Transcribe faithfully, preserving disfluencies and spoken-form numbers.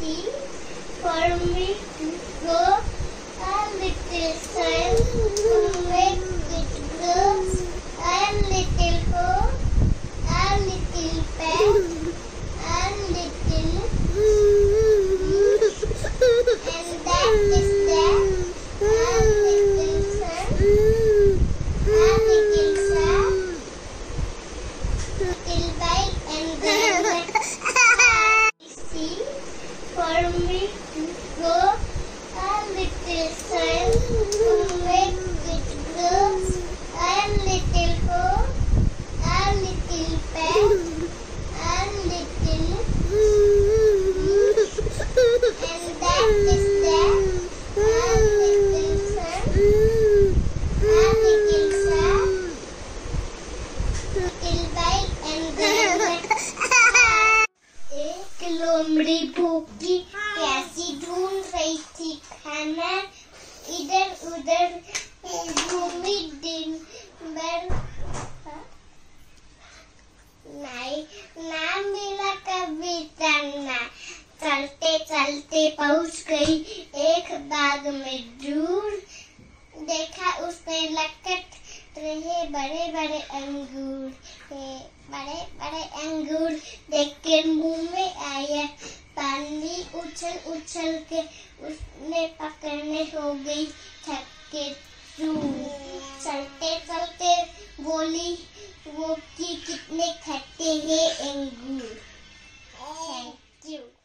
see for me to go a little sun to make it grow a little hoe, a little pen, a little and that is that a little sun, a little sun, little bite and then see for me to go a little sun to make it grow a little hoe, a little pen, a little and that is that a little sun, a little sun, little bite and then एक लोमड़ी भूखी प्यासी ढूंढ रही थी खाना, इधर उधर घूमी दिन भर नहीं ना मिला कभी दाना। चलते चलते पहुंच गई एक बाग में दूर, देखा उसने लटक रहे बड़े बड़े अंगूर, बड़े बड़े अंगूर देख के मुंह में आया पानी, उछल उछल के उसने पकड़ने हो गई थक के चूर। चलते चलते बोली वो कि कितने खट्टे हैं अंगूर। Thank you.